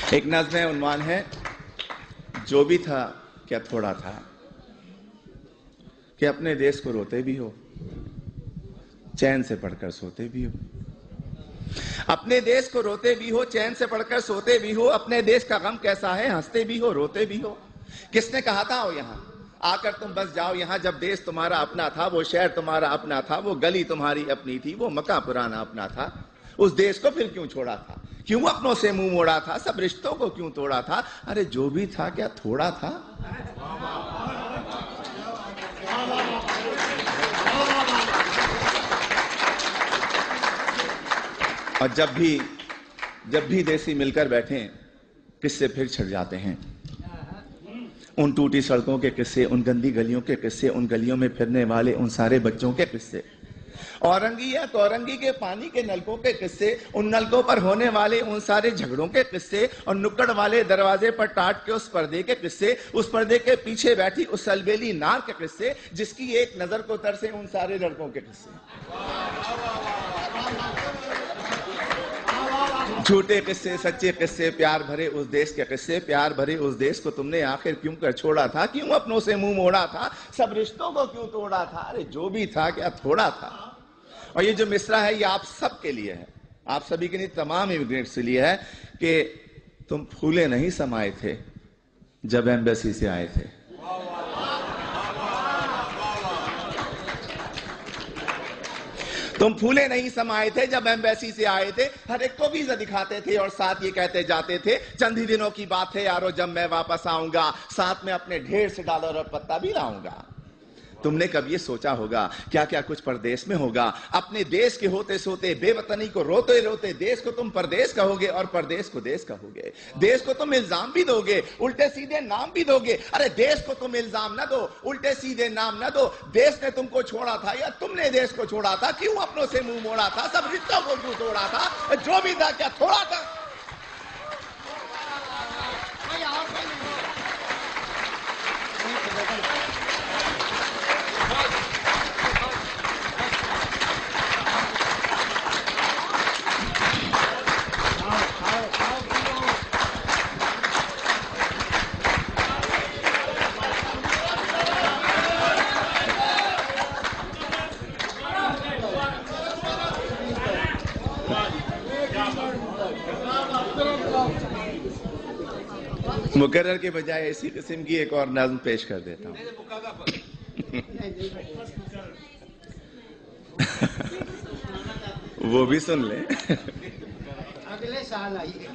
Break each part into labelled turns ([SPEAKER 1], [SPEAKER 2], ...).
[SPEAKER 1] एक नज़्म उन्वान है, जो भी था क्या थोड़ा था, कि अपने देश को रोते भी हो, चैन से पढ़कर सोते भी हो। अपने देश को रोते भी हो, चैन से पढ़कर सोते भी हो। अपने देश का गम कैसा है, हंसते भी हो, रोते भी हो। किसने कहा था आओ यहाँ आकर तुम बस जाओ यहाँ, जब देश तुम्हारा अपना था, वो शहर तुम्हारा अपना था, वो गली तुम्हारी अपनी थी, वो मकान पुराना अपना था। उस देश को फिर क्यों छोड़ा था, क्यों अपनों से मुंह मोड़ा था, सब रिश्तों को क्यों तोड़ा था। अरे जो भी था क्या थोड़ा था। और जब भी देसी मिलकर बैठे, किस्से फिर छिड़ जाते हैं। उन टूटी सड़कों के किस्से, उन गंदी गलियों के किस्से, उन गलियों में फिरने वाले उन सारे बच्चों के किस्से, औरंगी या तौरंगी के पानी के नलकों के किस्से, उन नलकों पर होने वाले उन सारे झगड़ों के किस्से, और नुक्कड़ वाले दरवाजे पर टाट के उस पर्दे के किस्से, उस पर्दे के पीछे बैठी उस अलबेली नार के किस्से, जिसकी एक नजर को तरसे उन सारे लड़कों के किस्से। झूठे किस्से, सच्चे किस्से, प्यार भरे उस देश के किस्से। प्यार भरे उस देश को तुमने आखिर क्यों कर छोड़ा था, क्यों अपनों से मुंह मोड़ा था, सब रिश्तों को क्यों तोड़ा था। अरे जो भी था क्या थोड़ा था। और ये जो मिसरा है ये आप सबके लिए है, आप सभी के लिए, तमाम इमिग्रेंट्स के लिए है, कि तुम फूले नहीं समाये थे जब एम्बेसी से आए थे। तुम फूले नहीं समाये थे जब एम्बेसी से आए थे, हर एक को वीजा दिखाते थे और साथ ये कहते जाते थे, चंद ही दिनों की बात है यारो जब मैं वापस आऊंगा, साथ में अपने ढेर से डॉलर और पत्ता भी लाऊंगा। तुमने कब ये सोचा होगा क्या क्या कुछ परदेश में होगा। अपने देश के होते सोते, बेवतनी को रोते रोते, देश को तुम परदेश कहोगे और परदेश को देश कहोगे। देश को तुम इल्जाम भी दोगे, उल्टे सीधे नाम भी दोगे। अरे देश को तुम इल्जाम न दो, उल्टे सीधे नाम न दो। देश ने तुमको छोड़ा था या तुमने देश को छोड़ा था, क्यों अपनों से मुंह मोड़ा था, सब रिश्तों को क्यों तोड़ा था। जो भी था क्या थोड़ा था। मुकर्रर के बजाय इसी किस्म की एक और नज़्म पेश कर देता हूं। वो भी सुन ले।
[SPEAKER 2] अगले साल आइए।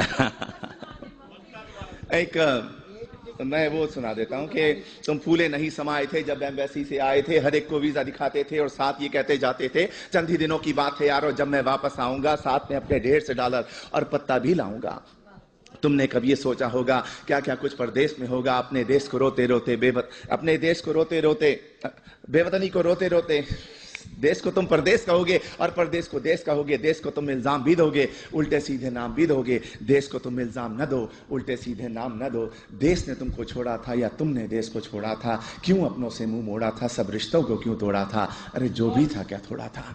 [SPEAKER 1] एक मैं वो सुना देता हूं कि तुम फूले नहीं समाये थे जब एम्बेसी से आए थे, हर एक को वीजा दिखाते थे और साथ ये कहते जाते थे, चंद ही दिनों की बात है यारो जब मैं वापस आऊंगा, साथ में अपने ढेर से डॉलर और पत्ता भी लाऊंगा। तुमने कब ये सोचा होगा क्या क्या कुछ परदेश में होगा। अपने देश को रोते रोते अपने देश को रोते रोते, बेवतनी को रोते रोते, देश को तुम परदेश कहोगे और परदेश को देश कहोगे। देश को तुम इल्जाम भी दोगे, उल्टे सीधे नाम भी दोगे। देश को तुम इल्जाम न दो, उल्टे सीधे नाम न दो। देश ने तुमको छोड़ा था या तुमने देश को छोड़ा था, क्यों अपनों से मुंह मोड़ा था, सब रिश्तों को क्यों तोड़ा था। अरे जो भी था क्या थोड़ा था।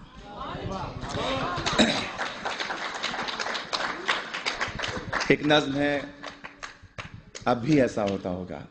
[SPEAKER 1] एक नज़्म है, अब भी ऐसा होता होगा।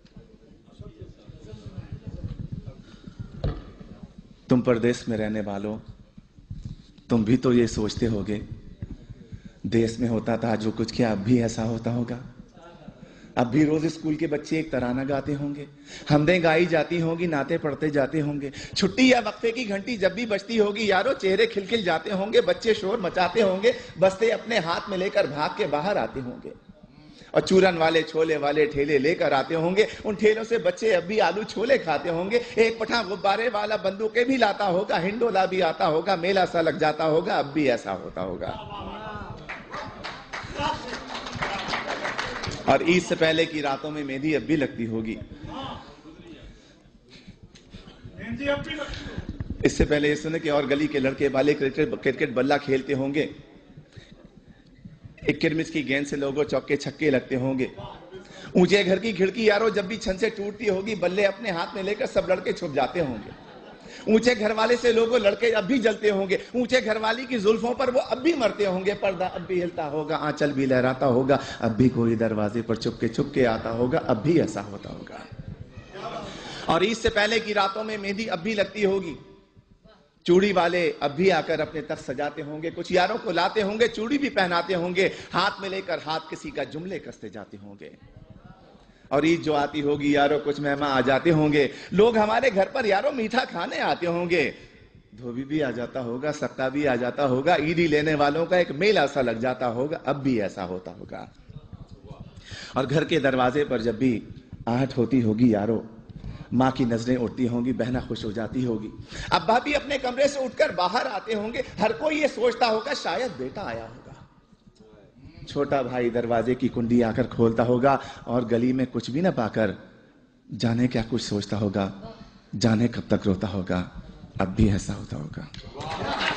[SPEAKER 1] तुम परदेश में रहने वालों, तुम भी तो ये सोचते होगे, देश में होता था जो कुछ, क्या अब भी ऐसा होता होगा। अब भी रोज स्कूल के बच्चे एक तराना गाते होंगे, हमदें गाई जाती होंगी, नाते पढ़ते जाते होंगे। छुट्टी या वक्फे की घंटी जब भी बजती होगी यारो, चेहरे खिलखिल जाते होंगे, बच्चे शोर मचाते होंगे, बस्ते अपने हाथ में लेकर भाग के बाहर आते होंगे। और चूरन वाले छोले वाले ठेले लेकर आते होंगे, उन ठेलों से बच्चे अब भी आलू छोले खाते होंगे। एक पठान गुब्बारे वाला बंदूकें भी लाता होगा, हिंडोला भी आता होगा, मेला सा लग जाता होगा। अब भी ऐसा होता होगा। और ईद से पहले की रातों में मेहंदी अब भी लगती होगी। इससे पहले ये सुने कि और गली के लड़के वाले क्रिकेट बल्ला खेलते होंगे, एक किरमिस की गेंद से लोगों चौके छक्के लगते होंगे। ऊंचे घर की खिड़की यारो जब भी छन से टूटती होगी, बल्ले अपने हाथ में लेकर सब लड़के छुप जाते होंगे। ऊंचे घर वाले से लोगों लड़के अब भी जलते होंगे, ऊंचे घर वाली की जुल्फों पर वो अब भी मरते होंगे, पर्दा अब भी हिलता होगा, आंचल भी लहराता होगा, अब भी कोई दरवाजे पर चुपके आता होगा, अब भी ऐसा होता होगा। और ईद से पहले की रातों में मेहंदी अब भी लगती होगी, चूड़ी वाले अब भी आकर अपने तख्त सजाते होंगे, कुछ यारों को लाते होंगे, चूड़ी भी पहनाते होंगे, हाथ में लेकर हाथ किसी का जुमले कसते जाते होंगे। और ईद जो आती होगी यारों कुछ मेहमान आ जाते होंगे, लोग हमारे घर पर यारों मीठा खाने आते होंगे, धोबी भी आ जाता होगा, सक्का भी आ जाता होगा, ईदी लेने वालों का एक मेला सा लग जाता होगा, अब भी ऐसा होता होगा। और घर के दरवाजे पर जब भी आहट होती होगी यारों, माँ की नजरें उठती होंगी, बहना खुश हो जाती होगी, अब्बा भी अपने कमरे से उठकर बाहर आते होंगे, हर कोई ये सोचता होगा शायद बेटा आया होगा। छोटा भाई दरवाजे की कुंडी आकर खोलता होगा और गली में कुछ भी ना पाकर जाने क्या कुछ सोचता होगा, जाने कब तक रोता होगा, अब भी ऐसा होता होगा।